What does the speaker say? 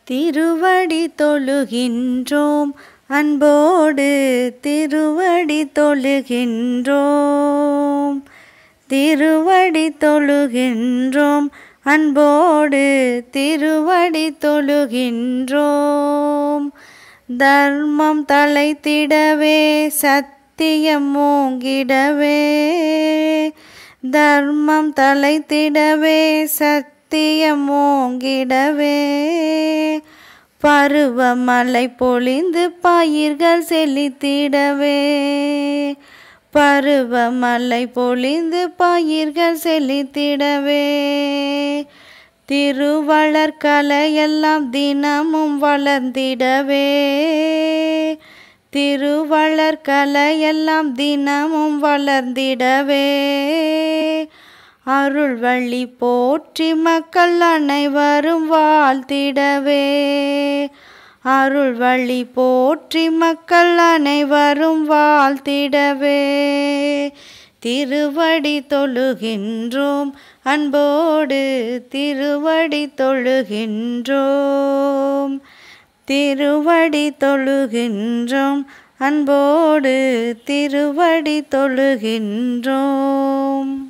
திருவடி தொழுகின்றோம் அன்போடு திருவடி தொழுகின்றோம். திருவடி தொழுகின்றோம் அன்போடு திருவடி தொழுகின்றோம். தர்மம் தலைத்திடவே சத்தியம் ஓங்கிடவே, தர்மம் தலைத்திடவே சத்தியம் ஓங்கிடவே, பருவமழை பொழிந்து பயிர்கள் செழித்திடவே, பருவமழை பொழிந்து பயிர்கள் செழித்திடவே, திருவளர்கலையெல்லாம் தினமும் வளர்ந்திடவே, திருவளர்கலையெல்லாம் தினமும் வளர்ந்திடவே, அருள் வழி போற்றி மக்கள் அனைவரும் வாழ்த்திடவே, அருள் வழி போற்றி மக்கள் அனைவரும் வாழ்த்திடவே, திருவடி தொழுகின்றோம் அன்போடு திருவடி தொழுகின்றோம். திருவடி தொழுகின்றோம் அன்போடு திருவடி தொழுகின்றோம்.